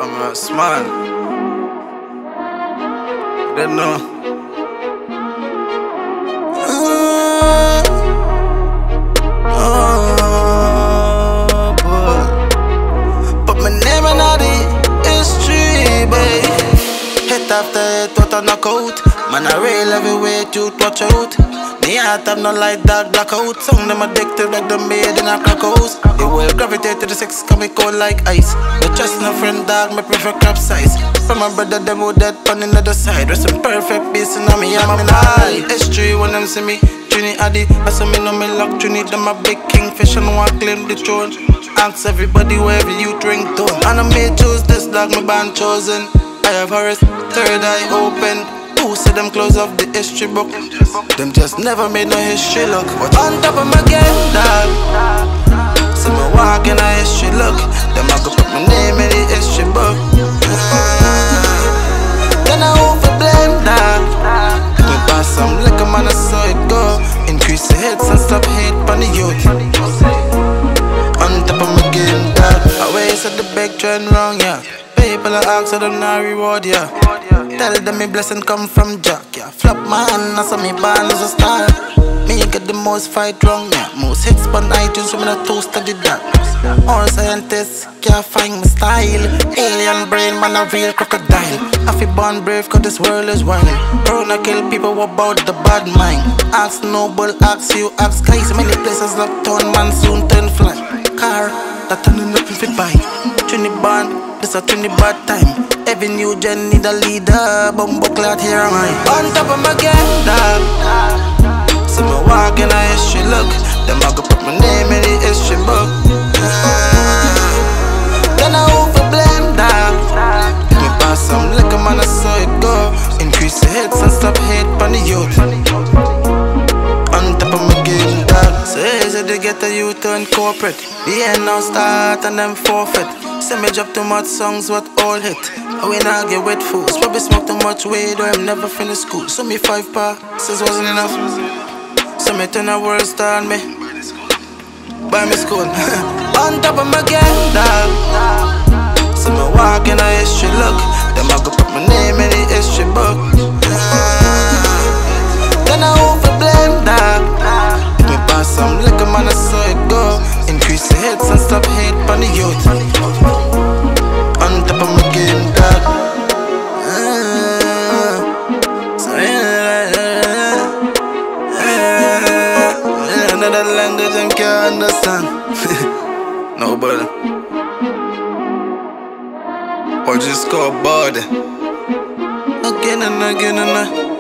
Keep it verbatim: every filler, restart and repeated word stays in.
I'm a smile. They know. Uh, oh boy. Put my name in all the history, babe. Hit after hit, what a knockout. Man, I rail heavyweight, youth watch out. Me heart have no light, dark blackout. Some them addicted like the maid in a crack house. They will gravitate to the sex, come me cold like ice. But just no friend, dog, me prefer crab size. From my brother, them who dead on the other side. With some perfect piece in me, I'm in high. History when them see me, Trinidad. I saw me know me lock Trinidad. I'm a big kingfish and want claim the throne. Ask everybody wherever you drink to. And I may choose this dog, me band chosen. I have Horace, third eye open. Who said them close off the history book? Them just never made no history look. But on top of my game, dog. So me walk in a history look. Them I go put my name in the history book. Then I hope for blame, dog. Me pass some liquor, man, I saw it go. Increase the hits and stop hate on the youth. On top of my game, dog. I always said the big trend wrong, yeah. People are ask, so them not reward, yeah. Tell them me blessing come from Jack, yeah. Flop man, I saw me born as a star. Me get the most fight wrong, yeah. Most hits on iTunes, so me not too study that. All scientists can't find my style. Alien brain, man, a real crocodile. I feel born brave, cause this world is wild. Corona kill people, what about the bad mind? Ask Noble, ask you, ask guys. Many places locked on, man, soon turn fly. Car, that turning nothing fit by. Trinibad, this a Trinibad time. Every new gen need a leader. Bumbo clot, here am I. On top of my game, dog. So me walk in a history look. Them I go put my name in the history book. Then I hope for blame, dog. Me pass some liquor, man, I saw it go. Increase the hits and stop hate on the youth. On top of my game, dog. So easy to get a youth on corporate. The end now start and them forfeit. Say me drop too much songs, what all hit. I win I get wet fools. Probably smoke too much weed or I'm never finish school. So me five passes wasn't enough. So me turn a world star on me. Buy me school. On top of my game, dog. So me walk in a history look. Them I go put my name in the history book. Then I hope for blame, dog. If me pass some liquor, man, I saw it go. Increase the hits and stop hate on the youth. On top of my game, dog. uh, So yeah, uh, another language I can't understand. No, but or just go body again and again and again.